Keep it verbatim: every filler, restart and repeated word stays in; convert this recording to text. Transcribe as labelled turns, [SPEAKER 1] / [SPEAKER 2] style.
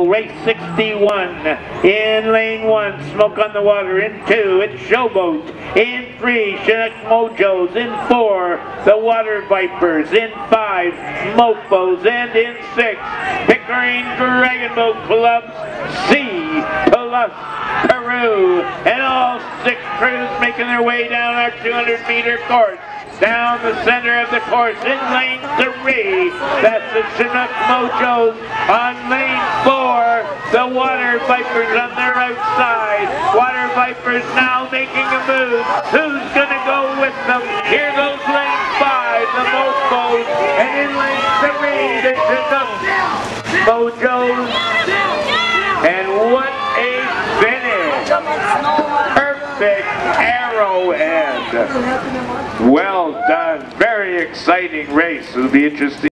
[SPEAKER 1] race sixty-one. In lane one, Smoke on the Water. In two, it's Showboat. In three, Chinook Mojos. In four, the Water Vipers. In five, Mofos. And in six, Pickering Dragon Boat Club's C plus Peru. And all six crews making their way down our two hundred meter course. Down the center of the course in lane three, that's the Chinook Mojos. On lane four, the Water Vipers on their outside. Water Vipers now making a move. Who's gonna go with them? Here goes lane five, the Mofos. And in lane three, the Chinook Mojos. And what a finish! Perfect arrowhead. Well done. Very exciting race. It'll be interesting.